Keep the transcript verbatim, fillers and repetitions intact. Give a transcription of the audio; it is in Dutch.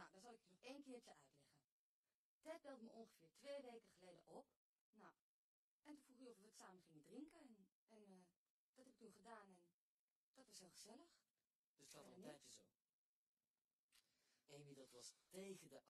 Nou, dan zal ik je nog één keertje uitleggen. Ted belde me ongeveer twee weken geleden op. Nou, en toen vroeg hij of we het samen gingen drinken. En, en uh, dat heb ik toen gedaan en dat was heel gezellig. Dus het gaat al Verder een tijdje niks. zo. Amy, dat was tegen de